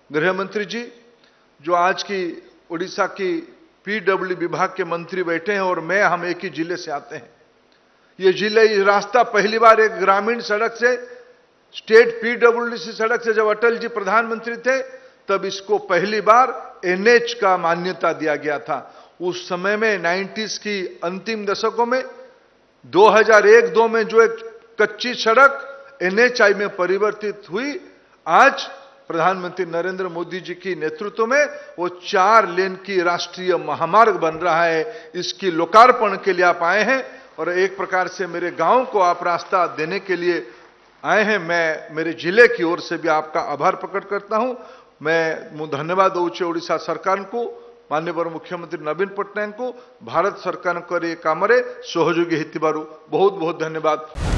गृह मंत्री जी, जो आज की उड़ीसा की पीडब्ल्यू विभाग के मंत्री बैठे हैं और मैं, हम एक ही जिले से आते हैं। ये रास्ता पहली बार एक ग्रामीण सड़क से, स्टेट पीडब्ल्यूडी सड़क से, जब अटल जी प्रधानमंत्री थे तब इसको पहली बार एनएच का मान्यता दिया गया था। उस समय में 90s की अंतिम दशकों में 2001-2 में जो एक कच्ची सड़क एनएचआई में परिवर्तित हुई, आज प्रधानमंत्री नरेंद्र मोदी जी की नेतृत्व में वो 4 लेन की राष्ट्रीय महामार्ग बन रहा है। इसकी लोकार्पण के लिए आप आए हैं और एक प्रकार से मेरे गांव को आप रास्ता देने के लिए आए हैं। मैं मेरे जिले की ओर से भी आपका आभार प्रकट करता हूं। मैं धन्यवाद दूचे ओडिशा सरकार को, माननीय मुख्यमंत्री नवीन पट्टनायक को, भारत सरकार को ये काम सहयोगी बहुत बहुत धन्यवाद।